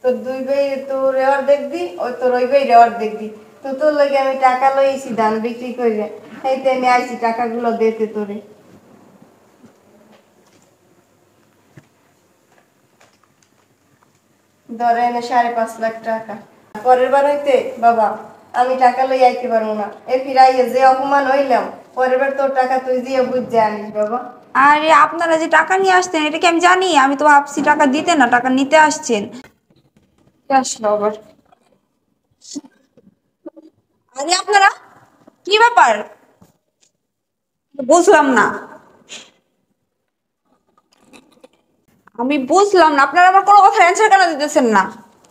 তোর দুই ভাই তোর অর্ধেক দি ওই তোর ওই ভাই অর্ধেক দি। তো তোর লাগে আমি টাকা লইছি ধান বিক্রি করে, এইতে আমি আইছি টাকাগুলো দিতে তোরে। ধরেন 5.5 লাখ টাকা। পরের বার হইতে বাবা আমি টাকা লই আইতে পারবো না, এ ফিরাইয়ে যে অপমান হইলাম, পরের বার তোর টাকা তুই দিয়ে বুঝে আনিস বাবা। আরে আপনারা যে টাকা নিয়ে আসতেন এটা কি আমি জানি? আমি তো ভাবছি টাকা দিতে না, টাকা নিতে আসছেন। কে আসলো আবার? আরে আপনারা কি ব্যাপার বুঝলাম না। আমি বুঝলাম না আপনারা আমার কোনো কথা অ্যান্সার কেন দিতেছেন না?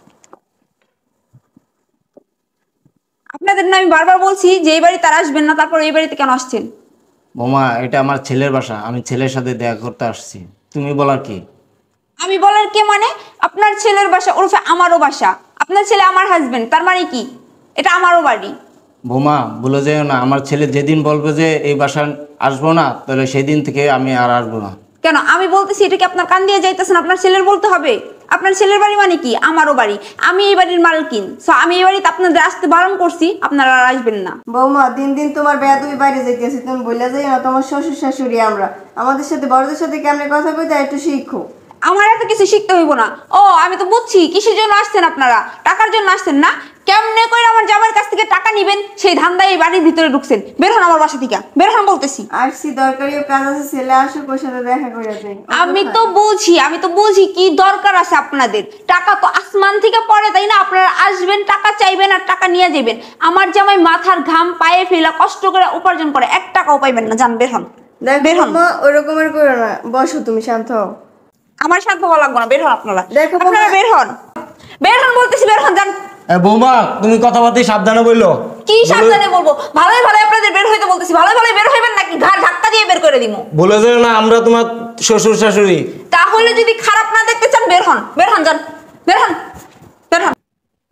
আপনাদের না আমি বারবার বলছি যে এই বাড়ি তারা আসবেন না, তারপর এই বাড়িতে কেন আসছেন? বোমা, এটা আমার ছেলের বাসা, আমি ছেলের সাথে দেখা করতে আসছি। তুমি বলার কি? আমি বলার কে মানে? আপনার ছেলের বাসা ওরফে আমারও বাসা। আপনার ছেলে আমার হাজবেন্ড, তার মানে কি এটা আমারও বাড়ি। বোমা, ভুলে যেও না, আমার ছেলে যেদিন বলবে যে এই বাসা আসবো না, তাহলে সেই দিন থেকে আমি আর আসবো না। কেন আমি বলতেছি এটা কি আপনার কান দিয়ে যাইতেছেন? আপনার ছেলের বলতে হবে। আপনার ছেলের বাড়ি মানে কি আমারও বাড়ি, আমি এই বাড়ির মালকিন। সো আমি এই বাড়িতে আপনাদের আসতে বারণ করছি, আপনারা আর আসবেন না। বৌমা দিন দিন তোমার বেয়াদবি বাইরে যাইতেছে, তুমি বলে যাই না তোমার শ্বশুর শাশুড়ি আমরা, আমাদের সাথে বড়দের সাথে কেমনে কথা কইতে একটু শিখো। আমার এত কিছু শিখতে হইব না। ও আমি তো বুঝছি কিসের জন্য আসছেন আপনারা, টাকার জন্য আসছেন না? কেমনে করে আমার জামাইয়ের কাছ থেকে টাকা নিবেন সেই ধান্দায় এই বাড়ির ভিতরে ঢুকছেন। বের হন আমার বাসা থেকে, বের হন বলতেছি। আসছি দরকারিও কাজ আছে, ছেলে আসুক ওর সাথে দেখা করে যাই। আমি তো বুঝি কি দরকার আছে আপনাদের। টাকা তো আসমান থেকে পড়ে, তাই না? আপনারা আসবেন, টাকা চাইবেন আর টাকা নিয়ে যাবেন। আমার জামাই মাথার ঘাম পায়ে ফেলা কষ্ট করে উপার্জন করে, 1 টাকাও পাইবেন না। যান বের হন, বের হন। দেখো ওই রকমের করো না, বসো তুমি শান্ত হও। আমার শান্ত হওয়া লাগবে না, বের হন আপনারা। দেখো আপনারা বের হন, বের হন বলতেছি, বের হন। যান। বৌমা, তুমি কথাবার্তা সাবধানে বললো। কি সাবধানে বলবো? ভালোই ভালোই আপনাদের বের হইতে বলতেছি, ভালোই ভালোই বের হইবেন নাকি ঘাড় ধাক্কা দিয়ে বের করে দিমু? বলে যেও না আমরা তোমার শ্বশুর শাশুড়ি। তাহলে যদি খারাপ না দেখতে চান বের হন, বের হন। যান, বের হন, বের হন।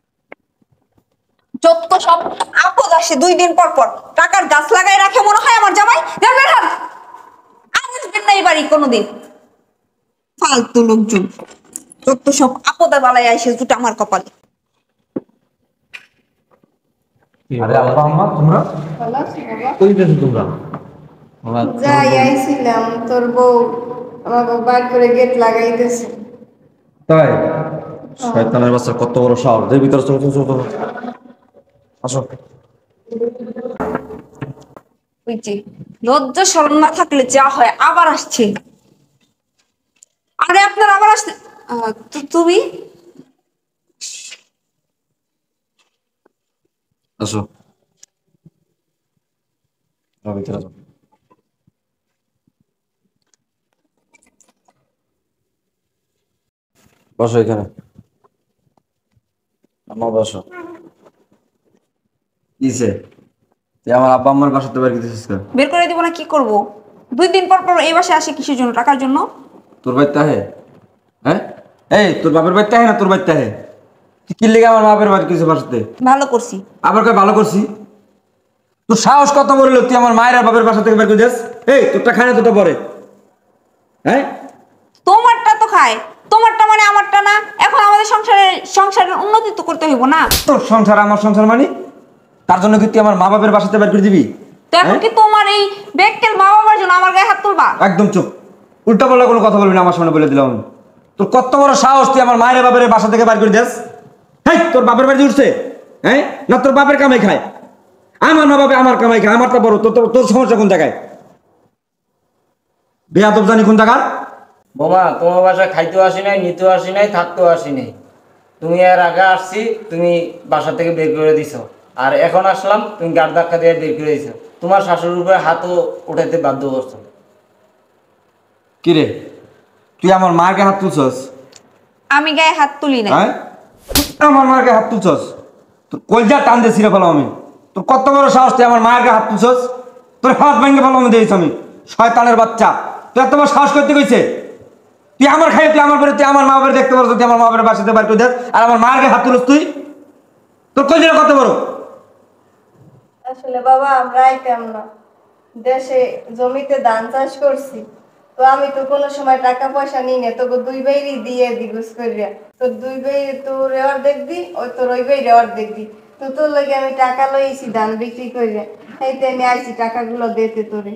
যত সব আপদ আসে 2 দিন পর পর। টাকার গাছ লাগাই রাখে মনে হয় আমার জামাই। যান বের হন, আর আসবেন না এই বাড়ি কোনোদিন। ফালতু লোকজন, যত সব আপদে বালাই আইসে জুটা আমার কপালে। আরে আব্বা আম্মা তোমরা ভালো আছি বাবা? কই গেছো তোমরা? যাই আইছিলাম, তোর বউ আমার বউ বাইর করে গেট লাগাইতেছে। তাই? শয়তানের বাচ্চা, কত বড় সাহস! যে ভিতরে চলো চলো চলো, আসো। ওই যে লজ্জা শরম না থাকলে যা হয়, আবার আসছে। আরে আপনার আবার আসছে। তুমি আসো, ভিতরে আসো। বসো এখানে, আম্মা বসো। কিসে তুই আমার আব্বা আম্মার বাসাতে বের করতেছিস কেন? বের করে দিব না, কি করব? 2 দিন পর পর এই বাসায় আসে কিসের জন্য? টাকার জন্য। তোর বাড়িতে আহে? হ্যাঁ, এই তোর বাপের বাড়িতে আহে না তোর বাড়িতে আহে? তুই কি লেগে আমার বাপের বাড়ি কিছু বাসাতে? ভালো করছি। আবার কই ভালো করছি? তোর সাহস কত বড় হলো তুই আমার মায়ের আর বাপের বাসা থেকে বের করে দিস? এই তোরটা খায় না তোরটা পরে? হ্যাঁ, তোমারটা তো খায়, তোমারটা মানে আমারটা না। এখন আমাদের সংসারের উন্নতি তো করতে হইব না? তোর সংসার আমার সংসার মানে? তার জন্য কি তুই আমার মা বাপের বাসাতে বের করে দিবি? তো এখন কি তোমার এই বেককেল মা বাবার জন্য আমার গায়ে হাত তুলবা? একদম চুপ, উল্টা পাল্টা কোনো কথা বলবি না আমার সামনে, বলে দিলাম আমি। তোর কত বড় সাহস তুই আমার মায়ের বাপের বাসা থেকে বের করে দিস? হ্যাঁ, তোর বাপের বাড়ি উঠছে? হ্যাঁ, না তোর বাপের কামাই খায়? আমার মা বাপে আমার কামাই খায়, আমারটা বড়। তোর তোর সমস্যা কোন জায়গায়? বেয়াদব জানি কোন জায়গার। বোমা, তোমার বাসায় খাইতেও আসি নাই, নিতেও আসি নাই, থাকতেও আসি নাই। তুমি এর আগে আসছি, তুমি বাসা থেকে বের করে দিছো। আর এখন আসলাম, তুমি গাড় ধাক্কা দিয়ে বের করে দিছো। তোমার শাশুড়ির উপরে হাতও উঠাইতে বাধ্য করছো। কি রে, তুই আমার মাকে হাত তুলছস? আমি গায়ে হাত তুলি না। হ্যাঁ, আমার মাকে হাত তুলছস? তোর কলজা টান দিয়ে ছিঁড়ে ফেলাম আমি। তোর কত বড় সাহস তুই আমার মায়ের গায়ে হাত তুলছস? তোর হাত ভেঙে ফেলাম আমি, দিয়েছি আমি। শয়তানের বাচ্চা, তুই এত বড় সাহস করতে কইছে? তুই আমার খাই, তুই আমার পরে, তুই আমার মা বাবার দেখতে পারছ, তুই আমার মা বাবার বাসাতে বার করে দেস, আর আমার মায়ের গায়ে হাত তুলস তুই? তোর কলজাটা কত বড়? আসলে বাবা আমরা আইতাম না, দেশে জমিতে ধান চাষ করছি, তো আমি তো কোনো সময় টাকা পয়সা নিই না, তোকে দুই বাইরই দিয়ে দি ঘুষ করিয়া। তোর দুই বাই তোর অর্ধেক দি, ওই তোর ওই বাইরে অর্ধেক দি। তো তোর লাগে আমি টাকা লইছি ধান বিক্রি করিয়া, এইতে আমি আইছি টাকাগুলো দিতে তোরে।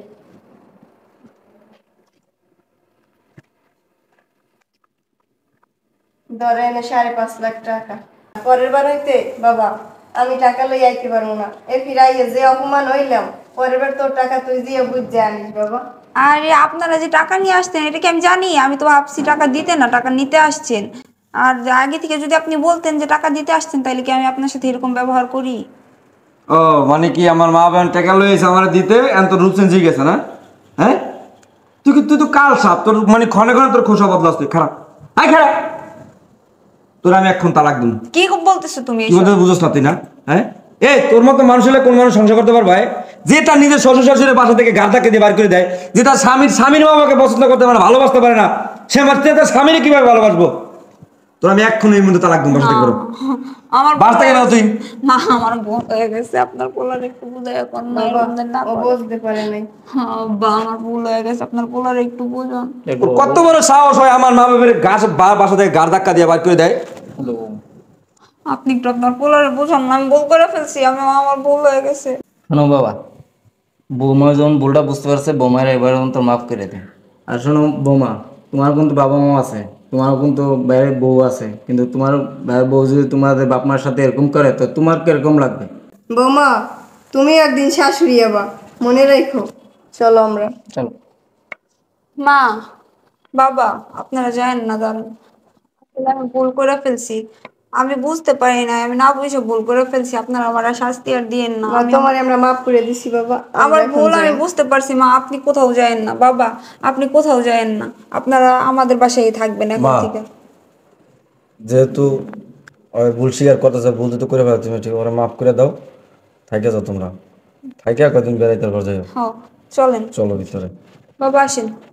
ধরে এনে 5.5 লাখ টাকা। পরের বার হইতে বাবা আমি টাকা লই আইতে পারবো না। এ ফিরাইয়ে যে অপমান হইলাম, পরের বার তোর টাকা তুই দিয়ে বুঝে আনিস বাবা। আরে আপনারা যে টাকা নিয়ে আসতেন এটা কি আমি জানি? আমি তো ভাবছি টাকা দিতে না, টাকা নিতে আসছেন। আর আগে থেকে যদি আপনি বলতেন যে টাকা দিতে আসছেন তাহলে কি আমি আপনার সাথে এরকম ব্যবহার করি? ও মানে কি আমার মা বোন টাকা লইছে আমার দিতে, এখন তোর রূপ চেঞ্জ হয়ে গেছে না? হ্যাঁ, তুই তো কাল সাপ, তোর মানে ক্ষণে ক্ষণে তোর খোসা বদলাস, তুই খারাপ। আয় খারাপ, তোর আমি এখন তালাক দিন। কি বলতেছো তুমি? তুই মধ্যে বুঝোস না তুই না? হ্যাঁ, এই তোর মতো মানুষ হলে কোন মানুষ সংসার করতে পারবে? যে তার নিজের শ্বশুর শাশুড়ির বাসা থেকে গার্দাকে দিয়ে বার করে দেয়, যে তার স্বামীর বাবাকে পছন্দ করতে পারে না, ভালোবাসতে পারে না, সে আমার তার স্বামীরে কিভাবে ভালোবাসবো? তোর আমি এখন এই মধ্যে তালাক দিন, বাসা থেকে করো। আমার বাস থেকে নাও তুই। মা আমার বোন হয়ে গেছে, আপনার পোলার একটু বুঝাই এখন না, বাবা এরকম না ও বুঝতে পারে নাই। বা আমার ভুল হয়ে গেছে, আপনার পোলার একটু বুঝান। তোর কত বড় সাহস হয় আমার মা বাবার বাসা থেকে গার ধাক্কা দিয়ে বার করে দেয়? আপনি একটু আপনার পোলারে বুঝান না, আমি ভুল করে ফেলছি, আমার ভুল হয়ে গেছে। শোনো বাবা, বৌমা যখন ভুলটা বুঝতে পারছে, বৌমার এবার তো মাফ করে দেন। আর শোনো বৌমা, তোমার কিন্তু বাবা মা আছে, তোমারও কিন্তু বাইরের বউ আছে, কিন্তু তোমার বাইরের বউ যদি তোমাদের বাপ মার সাথে এরকম করে তো তোমার কিরকম লাগবে? বৌমা তুমি একদিন শাশুড়ি হবা, মনে রাখো। চলো আমরা। চলো। মা, বাবা, আপনারা জানেন না, জানেন আসলে আমি ভুল করে ফেলছি, আমি বুঝতে পারি না, আমি না বুঝে ভুল করে ফেলছি, আপনারা আমার আর শাস্তি আর দিয়েন না। মা তোমারে আমরা মাফ করে দিছি বাবা। আমার ভুল আমি বুঝতে পারছি মা, আপনি কোথাও যায়েন না বাবা, আপনি কোথাও যায়েন না, আপনারা আমাদের বাসায় থাকবেন এখন মা, থেকে। যেহেতু ওই ভুল স্বীকার করতেছে, ভুল তো করে ফেলছি, ঠিক ওরা মাফ করে দাও, থাইকে যাও তোমরা, থাইকে কদিন বেড়াইতে পার যাই। হ্যাঁ চলেন চলো ভিতরে। বাবা, আসেন।